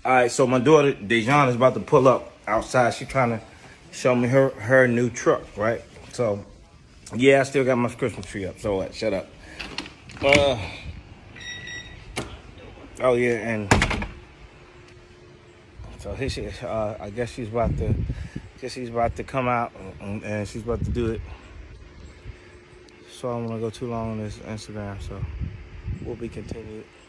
All right, so my daughter Dejan is about to pull up outside. She's trying to show me her new truck, right? So, yeah, I still got my Christmas tree up. So what? Shut up. Oh yeah, and so I guess she's about to come out and she's about to do it. So I don't want to go too long on this Instagram. So we'll be continued.